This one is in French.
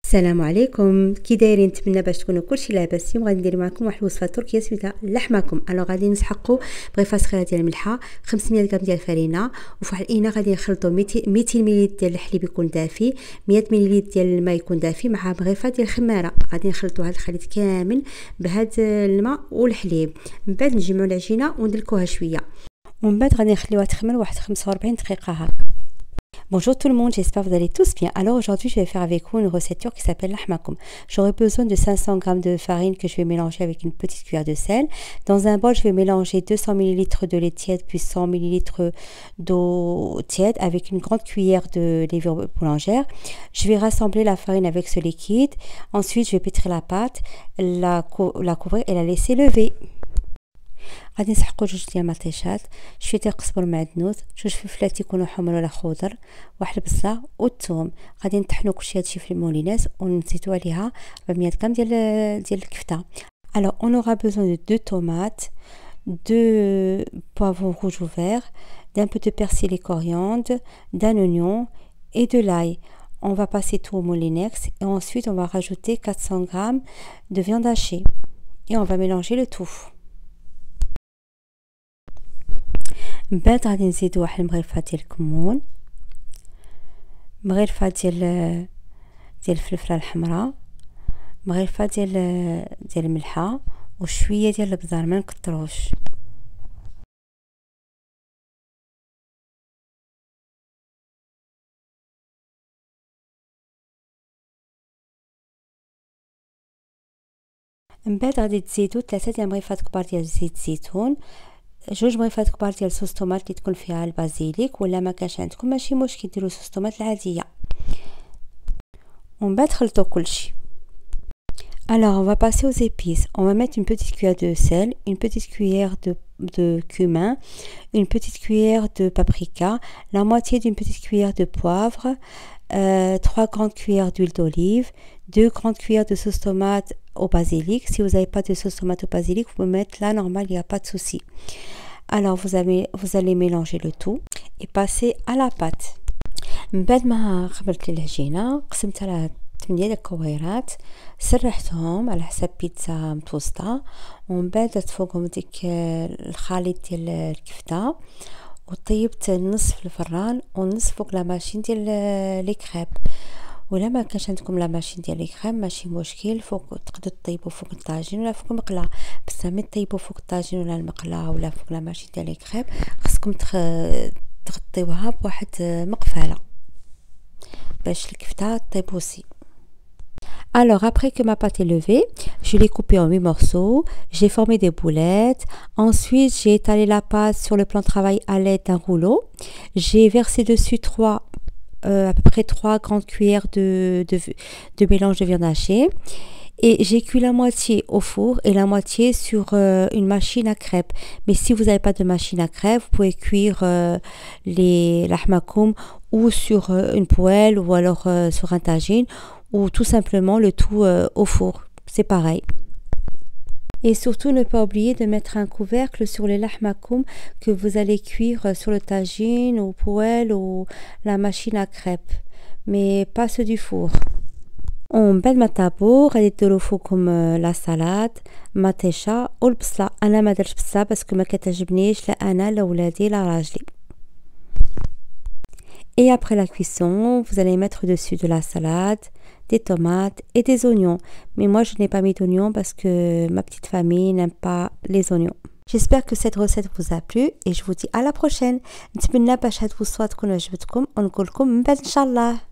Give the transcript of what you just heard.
السلام عليكم، كي دايرين؟ نتمنى باش تكونوا كلشي لاباس. اليوم غادي ندير معكم واحد الوصفه تركيه سميتها لحمكم. غادي نسحقوا بغيفه صغيره ديال الملحه، 500 غرام ديال الفرينه، وفي واحد الاناء غادي نخلطوا 200 ملل ديال الحليب يكون دافي، 100 ملل ديال الماء يكون دافي، مع بغيفه ديال الخماره. غادي نخلطوا هذا الخليط كامل بهذا الماء والحليب. من بعد نجمعوا العجينه وندلكوها شويه، ومن بعد غادي نخليوها تخمر واحد 45 دقيقه هكا. Bonjour tout le monde, j'espère que vous allez tous bien. Alors aujourd'hui, je vais faire avec vous une recette turque qui s'appelle lahmakum. J'aurai besoin de 500 g de farine que je vais mélanger avec une petite cuillère de sel. Dans un bol, je vais mélanger 200 ml de lait tiède puis 100 ml d'eau tiède avec une grande cuillère de levure boulangère. Je vais rassembler la farine avec ce liquide. Ensuite, je vais pétrir la pâte, la couvrir et la laisser lever. غادي نسحقوا جوج ديال المطيشات، شويه ديال القزبر المعدنوس، جوج فلفلات يكونوا حمر ولا خضر، واحد البصله والثوم. غادي نطحنوا كلشي هادشي في المولينات ونزيدوا عليها 400 غرام ديال الكفته. Alors on aura besoin de 2 tomates, 2 poivrons rouges ou verts, d'un peu de persil et coriandre, d'un oignon et de l'ail. On va passer tout au moulinex et ensuite on va rajouter 400 g de viande hachée et on va mélanger le tout. من بعد غادي نزيدو واحد المغرفه ديال الكمون، مغرفه ديال الفلفله الحمراء، مغرفه ديال الملحه، وشويه ديال البزار، ما نكتروش. من بعد غادي تزيدو 3 ديال المغرفات كبار ديال زيت الزيتون، جوج مغرفات كبار ديال صوص طوماط اللي تكون فيها البازيليك، ولا ما كانش عندكم ماشي مشكل ديروا صوص طوماط العاديه. ومن بعد خلطوا كلشي. Alors on va passer aux épices. On va mettre une petite cuillère de sel, une petite cuillère de cumin, une petite cuillère de paprika, la moitié d'une petite cuillère de poivre, 3 grandes cuillères d'huile d'olive, 2 grandes cuillères de sauce tomate au basilic. Si vous n'avez pas de sauce tomate au basilic, vous pouvez mettre là normal, il n'y a pas de souci. Alors vous allez mélanger le tout et passer à la pâte. من بعد ما خمرت العجينه قسمتها على 8 ديال الكويرات، سرحتهم على حسب بيتزا متوسطه، ومن بعد درت فوقهم ديك الخليط ديال الكفته، وطيبت النص في الفران والنص فوق لا ماشين ديال لي كريب. ولا ما كانش عندكم لا ماشين ديال لي كريم ماشي مشكل، فوق تقدروا طيبوا فوق الطاجين ولا فوق المقله. بس ملي طيبوا فوق الطاجين ولا المقله ولا فوق لا ماشين ديال لي كريم خصكم تغطيوها بواحد مقفله باش الكفته طيب aussi. Alors après que ma pâte est levée, je l'ai coupée en 8 morceaux, j'ai formé des boulettes. Ensuite, j'ai étalé la pâte sur le plan de travail à l'aide d'un rouleau. J'ai versé dessus à peu près 3 grandes cuillères de mélange de viande hachée. Et j'ai cuit la moitié au four et la moitié sur une machine à crêpes. Mais si vous n'avez pas de machine à crêpes, vous pouvez cuire les lahmakum ou sur une poêle ou alors sur un tagine, ou tout simplement le tout au four. C'est pareil. Et surtout, ne pas oublier de mettre un couvercle sur les lahmakum que vous allez cuire sur le tagine ou poêle ou la machine à crêpes, mais pas ceux du four. ومن بعد ما طابو غادي ديروا فوقهم لا سالاد مطيشه والبصله. انا ما درتش بصله باسكو ما كتعجبنيش لا انا لا ولادي لا راجلي. Et après la cuisson, vous allez mettre dessus de la salade, des tomates et des oignons. Mais moi, je n'ai pas mis d'oignons parce que ma petite famille n'aime pas les oignons. J'espère que cette recette vous a plu et je vous dis à la prochaine. نتمنى باش هاد الوصفه تكون عجبتكم ونقول لكم من بعد ان شاء الله.